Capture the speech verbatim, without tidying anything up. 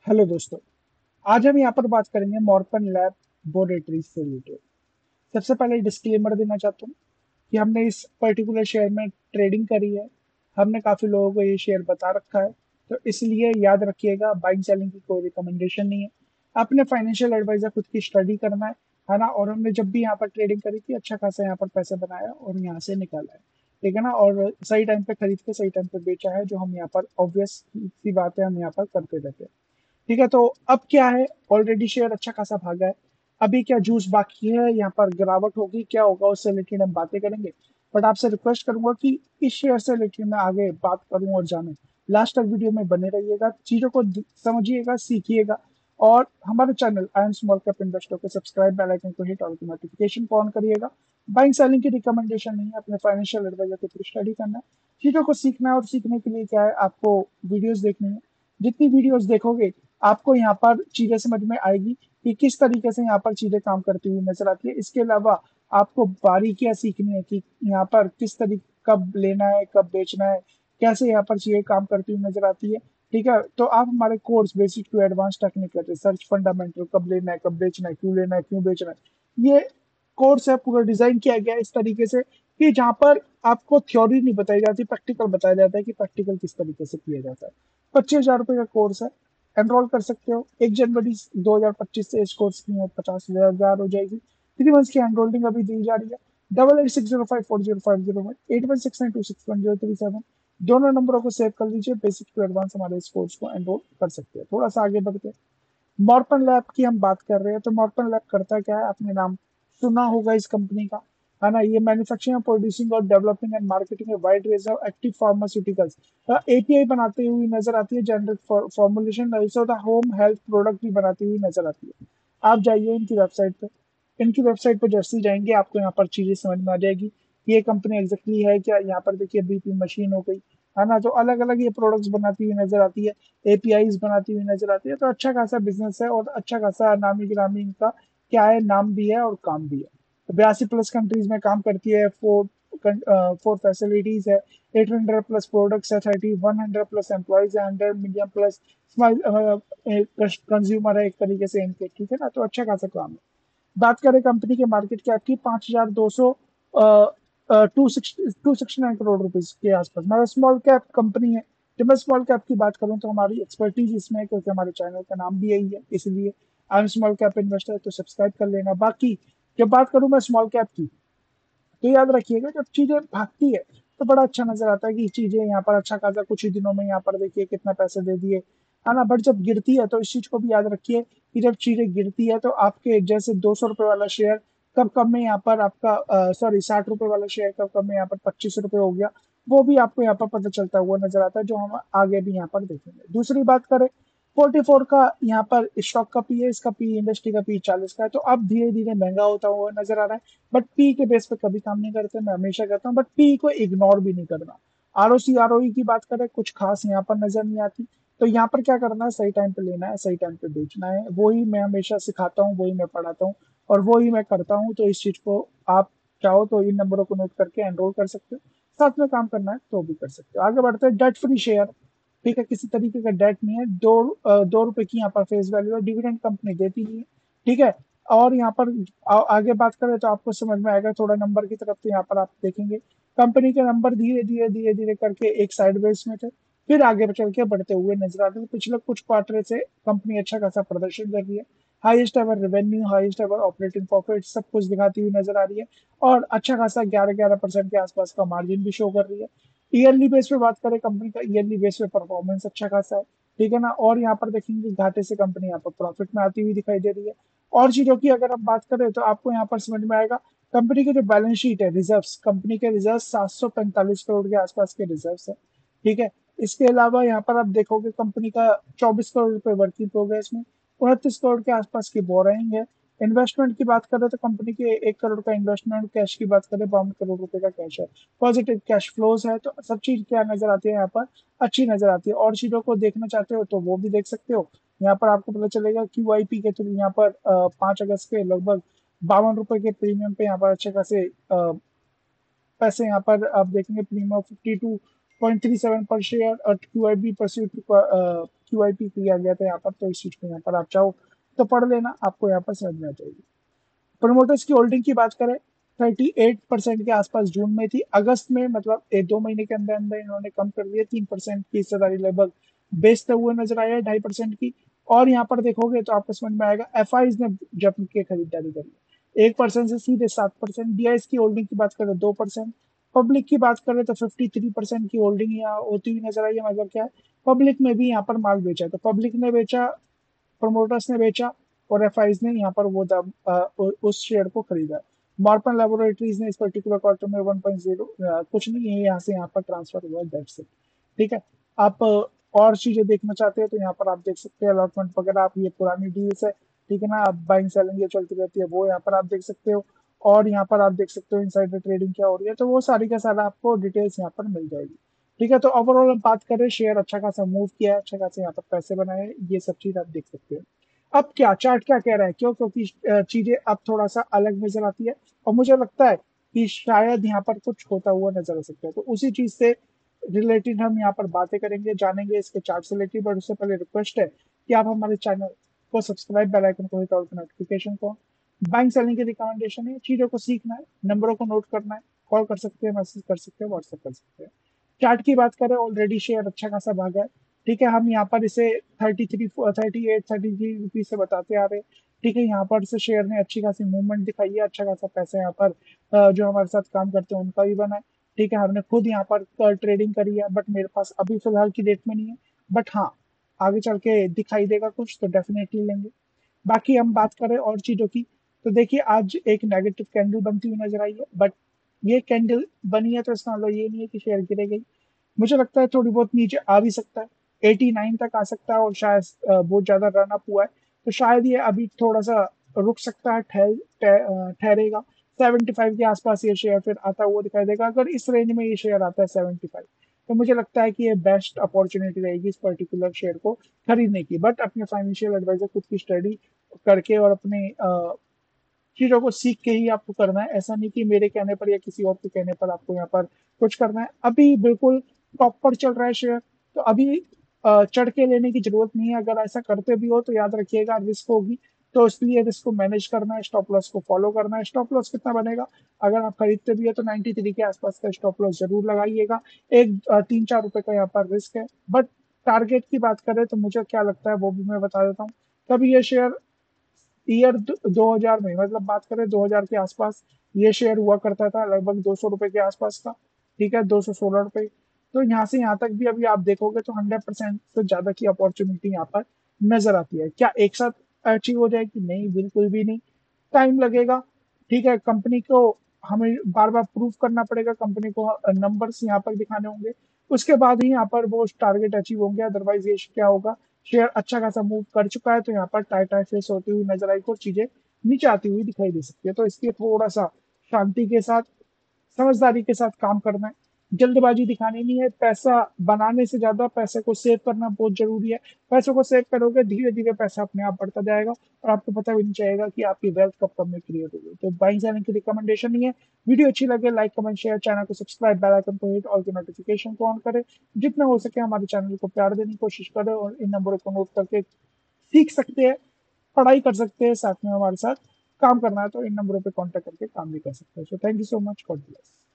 Hello दोस्तों। आज हम यहाँ पर बात करेंगे मॉर्पन लैब बोरेटरीज से रिलेटेड। सबसे पहले डिस्क्लेमर देना चाहता हूँ कि हमने इस पर्टिकुलर शेयर में ट्रेडिंग करी है। हमने काफी लोगों को ये शेयर बता रखा है, तो इसलिए याद रखिएगा, बाइंग सेलिंग की कोई रिकमेंडेशन नहीं है। अपने फाइनेंशियल एडवाइजर खुद की स्टडी करना है है ना। और हमने जब भी यहाँ पर ट्रेडिंग करी थी, अच्छा खासा यहाँ पर पैसा बनाया और यहाँ से निकाला है। ठीक है ना। और सही टाइम पे खरीद के सही टाइम पे बेचा है, जो हम यहाँ पर ऑब्वियस सी बात है, हम यहाँ पर करते रहते हैं। ठीक है, तो अब क्या है, ऑलरेडी शेयर अच्छा खासा भागा है। अभी क्या जूस बाकी है, यहाँ पर गिरावट होगी, क्या होगा उससे रिलेटेड हम बातें करेंगे। बट आपसे रिक्वेस्ट करूंगा कि इस शेयर से रिलेटेड मैं आगे बात करूं और जानूं। लास्ट तक वीडियो में बने रहिएगा, चीजों को दि- समझिएगा, सीखिएगा। और हमारे channel I am small cap investor को सब्सक्राइब, बेल आइकन को हिट और नोटिफिकेशन को ऑन करिएगा। बाइंग सेलिंग की रिकमेंडेशन नहीं है, अपने फाइनेंशियल एडवाइजर के थ्रू स्टडी करना है। चीजों को सीखना है, और सीखने के लिए क्या है, आपको वीडियोस देखनी है। जितनी वीडियोस देखोगे, आपको यहाँ पर चीजें समझ में आएगी कि किस तरीके से यहाँ पर चीजें काम करती हुई नजर आती है। इसके अलावा आपको बारीकियां सीखनी है कि यहाँ पर किस तरीके, कब लेना है, कब बेचना है, कैसे यहाँ पर चीजें काम करती हुई नजर आती है। ठीक है, तो आप हमारे course basic to advance technical research fundamental, कब लेना है, कब बेचना है, क्यों लेना है, क्यों बेचना है, ये कोर्स है पूरा डिजाइन किया गया है इस तरीके से कि जहाँ पर आपको थ्योरी नहीं बताई जाती, प्रैक्टिकल बताया जाता है कि प्रैक्टिकल किस तरीके से किया जाता है। पच्चीस हजार रुपये का कोर्स है, एनरोल कर सकते हो। एक जनवरी दो हजार पच्चीस से इस कोर्स की पचास हजार हो जाएगी। थ्री मंथ्स की एनरोलिंग अभी दी जा रही है। Double eight six zero five four zero five zero one eight one six nine two six one zero three seven दोनों नंबरों को सेव कर लीजिए। बेसिक टू एडवांस हमारे इस कोर्स को एनरोल कर सकते हैं। थोड़ा सा आगे बढ़ते हैं, मॉर्पन लैब की हम बात कर रहे हैं। तो मॉर्पन लैब करता क्या है, आपने नाम सुना होगा इस कंपनी का, है ना। ये मैन्युफैक्चरिंग, प्रोड्यूसिंग और developing and marketing a wide range of active pharmaceuticals, API बनाते हुए नजर आती है। Generic formulation, home health product भी बनाती हुई नजर आती है। आप जाइए इनकी वेबसाइट पे। इनकी वेबसाइट पर जैसे ही जाएंगे, आपको यहाँ पर चीजें समझ में आ जाएगी कि ये कंपनी एग्जैक्टली है क्या। यहाँ पर देखिए, बीपी मशीन हो गई, है ना। तो अलग अलग ये प्रोडक्ट्स बनाती हुई नजर आती है, एपीआईज बनाती हुई नजर आती है। तो अच्छा खासा बिजनेस है और अच्छा खासा नामी गिरामी इनका क्या है, नाम भी है और काम भी है। तो बयासी प्लस कंट्रीज में काम करती है। फोर फोर फैसिलिटीज है। एट हंड्रेड प्लस प्रोडक्ट्स है। Thirty one hundred plus employees है। हंड्रेड मिलियन प्लस कंज्यूमर है एक तरीके से इनके। ठीक है ना, तो अच्छा खासा काम है। बात करें कंपनी के मार्केट कैप की, पांच हजार दो सौ two six two sixty nine crore rupees के आसपास। हमारा स्मॉल कैप कंपनी है। जब मैं स्मॉल कैप की बात करूं, तो हमारी एक्सपर्टीज इसमें है, क्योंकि हमारे चैनल का नाम भी यही है, इसलिए I am small cap investor, तो सब्सक्राइब कर लेना। बाकी जब बात करूं मैं स्मॉल कैप की, तो याद रखिएगा, जब चीजें भागती है तो बड़ा अच्छा नजर आता है कि चीजें यहाँ पर अच्छा खासा कुछ ही दिनों में यहाँ पर देखिए कितना पैसे दे दिए, है ना। बट जब गिरती है, तो इस चीज को भी याद रखिए कि जब चीजें गिरती है, तो आपके जैसे दो सौ रुपए वाला शेयर कब कब में यहाँ पर आपका, सॉरी, साठ रुपए वाला शेयर कब कब में यहाँ पर पच्चीस रुपए हो गया, वो भी आपको यहाँ पर पता चलता हुआ नजर आता है, जो हम आगे भी यहाँ पर देखेंगे। दूसरी बात करें, फोर्टी फोर का यहाँ पर स्टॉक का पी है, इसका पी, इंडस्ट्री का पी चालीस का है, तो अब धीरे धीरे महंगा होता हुआ नजर आ रहा है। बट पी के बेस पे कभी काम नहीं करते, मैं हमेशा कहता हूँ, बट पी को इग्नोर भी नहीं करना। आरओसी आरओई की बात करें, कुछ खास यहाँ पर नजर नहीं आती। तो यहाँ पर क्या करना है, सही टाइम पे लेना है, सही टाइम पे बेचना है। वही मैं हमेशा सिखाता हूँ, वही मैं पढ़ाता हूँ और वही मैं करता हूँ। तो इस चीज को आप चाहो तो इन नंबरों को नोट करके एनरोल कर सकते हो। साथ में काम करना है तो भी कर सकते हो। आगे बढ़ते हैं, डेट फ्री शेयर। ठीक है, किसी तरीके का डेट नहीं है। दो अ, दो रुपए की यहाँ पर फेस वैल्यू है। डिविडेंड कंपनी देती नहीं है। ठीक है, और यहाँ पर आ, आगे बात करें तो आपको समझ में आएगा थोड़ा नंबर की तरफ। तो यहाँ पर आप देखेंगे कंपनी के नंबर धीरे धीरे धीरे धीरे करके एक साइडवेज में थे, फिर आगे चल के बढ़ते हुए नजर आते हैं। पिछले कुछ क्वार्टर से कंपनी अच्छा खासा प्रदर्शन कर रही है। Highest ever revenue, highest ever operating profit, सब कुछ दिखाती हुई नजर आ रही है। और अच्छा खासा ग्यारह ग्यारह परसेंट के आसपास का मार्जिन भी शो कर रही है। ईयरली बेस पे बात करें, कंपनी का ईयरली बेस पे परफॉर्मेंस अच्छा खासा है। ठीक है ना। और यहाँ पर देखेंगे घाटे से कंपनी यहाँ पर प्रॉफिट में आती हुई दिखाई दे रही है। और चीजों की अगर आप बात करें, तो आपको यहाँ पर समझ में आएगा कंपनी की जो बैलेंस शीट है, रिजर्व्स, कंपनी के रिजर्व सात सौ पैंतालीस करोड़ के आसपास के रिजर्व्स है। ठीक है, इसके अलावा यहाँ पर आप देखोगे कंपनी का चौबीस करोड़ रुपए वर्किंग प्रोग्रेस में, उनतीस करोड़ के आसपास की बोराइंग है। इन्वेस्टमेंट की बात करें तो कंपनी के एक करोड़ का इन्वेस्टमेंट, कैश की बात करें बावन करोड़ रुपए का कैश है। पॉजिटिव कैश फ्लोज है। तो सब चीज क्या नजर आती है यहाँ पर, अच्छी नजर आती है। और चीजों को देखना चाहते हो तो वो भी देख सकते हो। यहाँ पर आपको पता चलेगा क्यू आई पी के थ्रू यहाँ पर पांच अगस्त के लगभग बावन रुपए के प्रीमियम पे यहाँ पर अच्छे खासे अ, पैसे यहाँ पर आप देखेंगे। Premium fifty two point three seven पर शेयर और Q I B pursuit Q I P किया गया था यहाँ पर। तो इस चीज को यहाँ पर आप चाहो तो पढ़ लेना, आपको यहाँ पर समझ में आ जाएगी। प्रोमोटर्स की होल्डिंग की बात करें, थर्टी एट परसेंट के आसपास जून में थी। अगस्त में मतलब एक दो महीने के अंदर अंदर इन्होंने कम कर दिया, तीन परसेंट की हिस्सेदारी लगभग बेचते हुए नजर आया, ढाई परसेंट की। और यहाँ पर देखोगे तो आपको समझ में आएगा एफ आईज ने जब के खरीदारी करी एक परसेंट से सीधे सात परसेंट। डी आई एस की होल्डिंग की बात करें दो परसेंट। पब्लिक की बात करें तो फिफ्टी थ्री परसेंट की होल्डिंग यहाँ होती हुई नजर आई है। मतलब क्या है, पब्लिक में भी यहाँ पर माल बेचा है। तो पब्लिक ने बेचा, प्रमोटर्स ने बेचा, और एफ आईज ने यहाँ पर वो दाम अ, उ- उस शेयर को खरीदा। मॉर्पन लेबोरेटरीज ने इस पर्टिकुलर क्वार्टर में वन पॉइंट ज़ीरो कुछ नहीं है, यहाँ से यहाँ पर ट्रांसफर हुआ, दैट्स इट। ठीक है। आप अ, और चीजें देखना चाहते हैं तो यहाँ पर आप देख सकते हैं अलॉटमेंट वगैरह। आप ये पुरानी डील्स है, ठीक है ना, आप बाइंग सेलिंग ये चलती रहती है, वो यहाँ पर आप देख सकते हो। और यहाँ पर आप देख सकते हो इनसाइडर ट्रेडिंग क्या हो रही है, तो वो सारी का सारा आपको डिटेल्स यहाँ पर मिल जाएगी। ठीक है। तो ओवरऑल हम बात करें, शेयर अच्छा खासा मूव किया है, अच्छा खासा यहाँ पर पैसे बनाए हैं, ये सब चीज आप देख सकते हो। अब क्या चार्ट क्या कह रहा है, क्यों, क्योंकि अ, चीजें अब थोड़ा सा अलग नजर आती है, और मुझे लगता है कि शायद यहाँ पर कुछ होता हुआ नजर आ सकता है। तो उसी चीज से रिलेटेड हम यहाँ पर बातें करेंगे, जानेंगे इसके चार्ट से रिलेटेड। बट उससे पहले रिक्वेस्ट है कि आप हमारे चैनल को सब्सक्राइब, बेल आइकन को हिट और नोटिफिकेशन को। बैंक सेलिंग की रिकमेंडेशन है, चीजों को सीखना है, नंबरों को नोट करना है, कॉल कर सकते हैं, मैसेज कर सकते हैं, व्हाट्सएप कर सकते हैं। चार्ट की बात करें, ऑलरेडी शेयर अच्छा खासा भागा है। ठीक है। हम यहाँ पर इसे thirty three thirty eight thirty three rupees से बताते आ रहे हैं। ठीक है। यहाँ पर से शेयर ने अच्छी खासी मूवमेंट दिखाई है, अच्छा खासा पैसा यहाँ पर अ, जो हमारे साथ काम करते हैं उनका भी बना है। ठीक है। हमने खुद यहाँ पर ट्रेडिंग करी है, बट मेरे पास अभी फिलहाल की डेट में नहीं है। बट हाँ, आगे चल के दिखाई देगा कुछ तो डेफिनेटली लेंगे। बाकी हम बात करें और चीजों की, तो देखिए आज एक नेगेटिव कैंडल बनती हुई नजर आई है। बट ये कैंडल बनी है तो इसका मतलब ये नहीं है कि शेयर गिरेगी। मुझे लगता है थोड़ी बहुत नीचे आ भी सकता है, एटी नाइन तक आ सकता है, और शायद अ, बहुत ज्यादा रन अप हुआ है तो शायद ये अभी थोड़ा सा रुक सकता है, ठहर ठह- अ, ठहरेगा। सेवेंटी फाइव के आसपास ये शेयर फिर आता हुआ दिखाई देगा। अगर इस रेंज में ये शेयर आता है सेवेंटी फाइव, तो मुझे लगता है कि ये बेस्ट अपॉर्चुनिटी रहेगी इस पर्टिकुलर शेयर को खरीदने की। बट अपने फाइनेंशियल एडवाइजर खुद की स्टडी करके और अपने अ, चीजों को सीख के ही आपको करना है। ऐसा नहीं कि मेरे कहने पर या किसी और के कहने पर आपको यहाँ पर कुछ करना है। अभी बिल्कुल टॉप पर चल रहा है शेयर, तो अभी अ, चढ़ के लेने की जरूरत नहीं है। अगर ऐसा करते भी हो तो याद रखिएगा रिस्क होगी, तो इसलिए रिस्क को मैनेज करना है, स्टॉप लॉस को फॉलो करना है। स्टॉप लॉस कितना बनेगा, अगर आप खरीदते भी हो तो नाइन्टी थ्री के आसपास का स्टॉप लॉस जरूर लगाइएगा। एक अ, तीन चार रुपए का यहाँ पर रिस्क है। बट टारगेट की बात करें तो मुझे क्या लगता है वो भी मैं बता देता हूँ। कभी ये शेयर ईयर दो हजार में, मतलब बात करें दो हजार के आसपास, ये शेयर हुआ करता था लगभग दो सौ रुपए के आसपास का। ठीक है, दो सौ सोलह रुपए। तो यहाँ से यहाँ तक भी अभी आप देखोगे तो हंड्रेड परसेंट से ज्यादा की अपॉर्चुनिटी यहाँ पर नजर आती है। क्या एक साथ अचीव हो जाएगी, नहीं, बिल्कुल भी नहीं, टाइम लगेगा। ठीक है। कंपनी को हमें बार बार प्रूव करना पड़ेगा, कंपनी को नंबर्स यहाँ पर दिखाने होंगे, उसके बाद ही यहाँ पर वो टारगेट अचीव होंगे। अदरवाइज ये क्या होगा, शेयर अच्छा खासा मूव कर चुका है तो यहाँ पर टाई टाई फेस होती हुई नजर आई, कुछ चीजें नीचे आती हुई दिखाई दे सकती है। तो इसलिए थोड़ा सा शांति के साथ, समझदारी के साथ काम करना है। जल्दबाजी दिखानी नहीं है। पैसा बनाने से ज्यादा पैसे को सेव करना बहुत जरूरी है। पैसों को सेव करोगे, धीरे धीरे पैसा अपने आप बढ़ता जाएगा, और आपको पता भी नहीं चलेगा कि आपकी वेल्थ कब कब में क्रिएट हो गई। तो बाइंग सेलिंग की रिकमेंडेशन नहीं है। वीडियो अच्छी लगे लाइक कमेंट शेयर, चैनल को सब्सक्राइब, बेल आइकन को हिट और नोटिफिकेशन को ऑन करें। जितना हो सके हमारे चैनल को प्यार देने की कोशिश करें, और इन नंबरों को नोट करके सीख सकते हैं, पढ़ाई कर सकते हैं, साथ में हमारे साथ काम करना है तो इन नंबरों पे कांटेक्ट करके काम भी कर सकते हैं। So thank you so much, God bless.